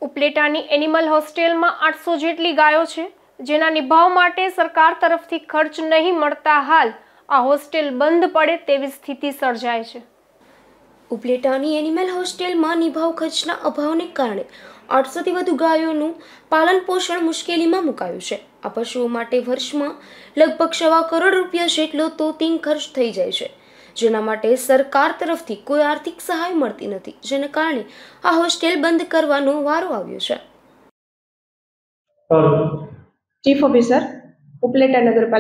ઉપલેટાની animal હોસ્ટેલમાં 800 જેટલી ગાયો છે, જેના નિભાવ માટે સરકાર તરફથી ખર્ચ નહીં મળતા હાલ આ હોસ્ટેલ બંધ પડે તેવી સ્થિતિ સર્જાય છે। ઉપલેટાની એનિમલ હોસ્ટેલમાં નિભાવ ખર્ચના અભાવને કારણે 800થી વધુ ગાયોનું પાલન પોષણ મુશ્કેલીમાં મુકાયું છે। આ પશુઓ માટે વર્ષમાં લગભગ 1.25 કરોડ રૂપિયા જેટલો તોતિંગ ખર્ચ થઈ જાય છે, જેના માટે સરકાર તરફથી કોઈ આર્થિક સહાય મળતી નથી, જેને કારણે આ હોસ્ટેલ બંધ કરવાનો વારો આવ્યો છે। ચીફ ઓફિસર ઉપલેટા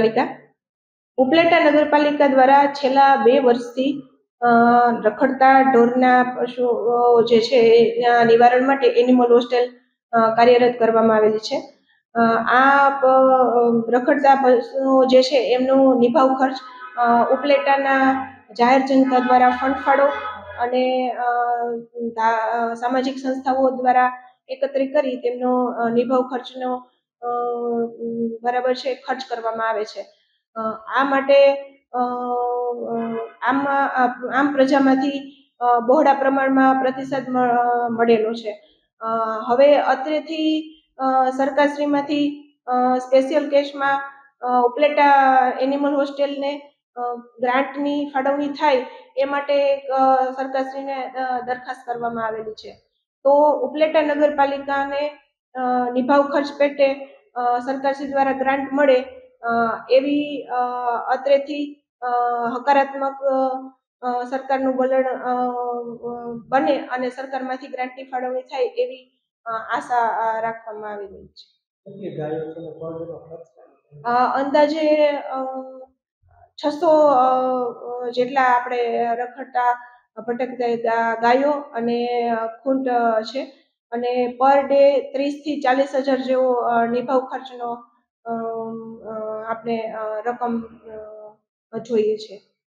નગરપાલિકા દ્વારા છેલ્લા 2 વર્ષથી રખડતા ઢોરના પશુઓ જે છે એના નિવારણ માટે એનિમલ હોસ્ટેલ કાર્યરત કરવામાં આવેલી છે। આ રખડતા પશુઓ જે છે એમનો નિભાવ ખર્ચ ઉપલેટાના જાહેર જનતા દ્વારા ફંડ ફાળો અને સામાજિક સંસ્થાઓ દ્વારા એકત્રિત કરી તેમનો નિભાવ ખર્ચનો બરાબર છે ખર્ચ કરવામાં આવે છે। આ માટે આમ પ્રજામાંથી બહોળા પ્રમાણમાં પ્રતિસાદ મળેલો છે। હવે અત્રેથી સરકારશ્રીમાંથી સ્પેશિયલ કેસમાં ઉપલેટા એનિમલ હોસ્ટેલને ગ્રાન્ટની ફાળવણી થાય એ માટે સરકારશ્રીને દરખાસ્ત કરવામાં આવેલી છે। તો ઉપલેટા નગરપાલિકાને નિભાવ ખર્ચ પેટે સરકારશ્રી દ્વારા ગ્રાન્ટ મળે એવી અત્રેથી હકારાત્મક સરકારનું વલણ બને અને સરકારમાંથી ગ્રાન્ટની ફાળવણી થાય એવી આશા રાખવામાં આવેલી છે। અંદાજે 600 જેટલા આપણે રખડતા ભટકતા ગાયો અને ખૂંટ છે અને પર ડે 30થી 40 હજાર જેવો નિભાવ ખર્ચનો આપણે રકમ જોઈએ છે।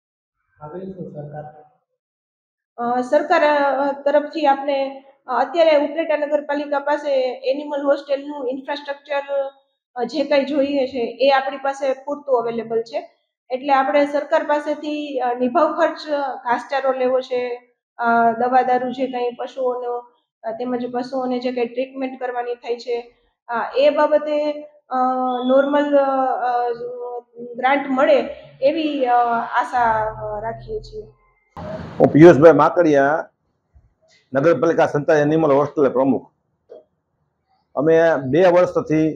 સરકાર તરફથી આપણે અત્યારે ઉપલેટા નગરપાલિકા પાસે એનિમલ હોસ્ટેલનું ઇન્ફ્રાસ્ટ્રક્ચર જે કંઈ જોઈએ છે એ આપણી પાસે પૂરતું અવેલેબલ છે, એટલે આપણે સરકાર પાસેથી નિભાવ ખર્ચ ઘાસચારો લેવો છે, દવા દારૂ જે કંઈ પશુઓનો તેમજ પશુઓને જે કંઈ ટ્રીટમેન્ટ કરવાની થાય છે એ બાબતે નોર્મલ ગ્રાન્ટ મળે એવી આશા રાખીએ છીએ। હું પિયુષભાઈ માકડિયા, નગરપાલિકા સંચાલિત એનિમલ હોસ્ટેલ પ્રમુખ। અમે 2 વર્ષથી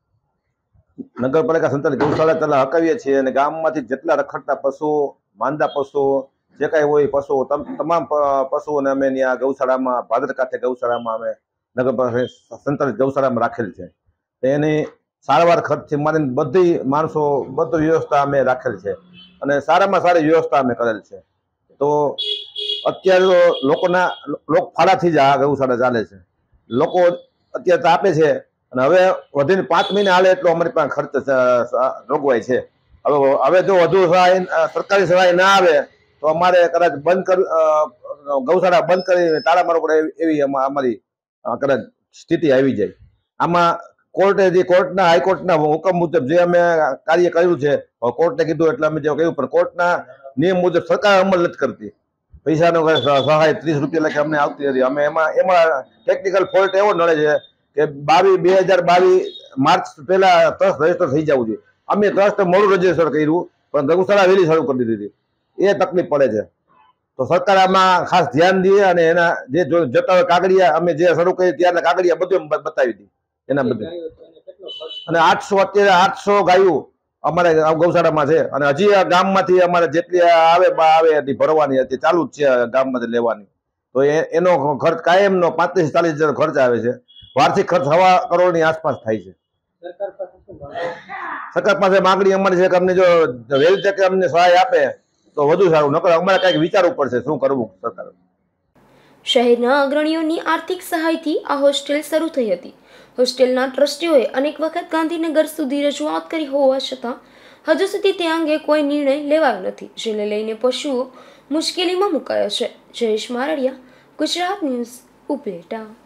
નગરપાલિકા સંચાલિત ગૌશાળા ચલા હકાવીએ છીએ અને ગામમાંથી જેટલા રખડતા પશુઓ, માંદા પશુઓ જે કાંઈ હોય પશુઓ તમામ પશુઓને અમે ત્યાં ગૌશાળામાં ભાદર કાંઠે ગૌશાળામાં અમે નગરપાલિકા સંચાલિત ગૌશાળામાં રાખેલ છે। એની સારવાર ખર્ચથી મારીને બધી માણસો બધી વ્યવસ્થા અમે રાખેલ છે અને સારામાં સારી વ્યવસ્થા અમે કરેલ છે। તો અત્યારે તો લોક ફાળાથી જ આ ગૌશાળા ચાલે છે। લોકો અત્યારે તો આપે છે અને હવે વધીને 5 મહિના હાલે એટલો અમારી પાસે ખર્ચ રોકવાય છે। હવે જો વધુ સહાય સરકારી સહાય ના આવે તો અમારે કદાચ ગૌશાળા બંધ કરી તાળા મારવા પડે એવી અમારી કદાચ સ્થિતિ આવી જાય। આમાં કોર્ટના હાઈકોર્ટના હુકમ મુજબ જે અમે કાર્ય કર્યું છે, કોર્ટે કીધું એટલે અમે જે કહ્યું, પણ કોર્ટના નિયમ મુજબ સરકાર અમલ નથી કરતી। પૈસાનો સહાય 30 રૂપિયા લખે અમને આવતી નથી। અમે એમાં ટેકનિકલ ફોલ્ટ એવો નડે છે કે 2022 માર્ચ પહેલા ટ્રસ્ટ રજીસ્ટર થઈ જવું જોઈએ। અમે ટ્રસ્ટ મોડું રજીસ્ટર કર્યું પણ ગૌશાળા વહેલી શરૂ કરી દીધી હતી, એ તકલીફ પડે છે। તો સરકાર આમાં ખાસ ધ્યાન દે અને એના જે જતા હોય કાગળિયા અમે જે શરૂ કરી ત્યારના કાગળિયા બધું બતાવી હતી એના બધું। અને 800 ગાયો અમારે ગૌશાળામાં છે અને હજી આ ગામમાંથી અમારે જેટલી આવે એટલી ભરવાની હતી, ચાલુ જ છે ગામમાંથી લેવાની। તો એનો ખર્ચ કાયમનો 35-40 હજાર ખર્ચ આવે છે। વાર્ષિક ખર્ચ 1.25 કરોડની આસપાસ થાય છે। સરકાર પાસે માંગણી અમારી છે કે અમને જો વહેલી તકે અમને સહાય આપે તો વધુ સારું, નકર અમારે કંઈક વિચારવું પડશે શું કરવું સરકાર। શહેરના અગ્રણીઓની આર્થિક સહાયથી આ હોસ્ટેલ શરૂ થઈ હતી। હોસ્ટેલના ટ્રસ્ટીઓએ અનેક વખત ગાંધીનગર સુધી રજૂઆત કરી હોવા છતાં હજુ સુધી તે અંગે કોઈ નિર્ણય લેવાયો નથી, જેને લઈને પશુઓ મુશ્કેલીમાં મુકાયા છે। જયેશ મારડિયા, ગુજરાત ન્યૂઝ, ઉપલેટા।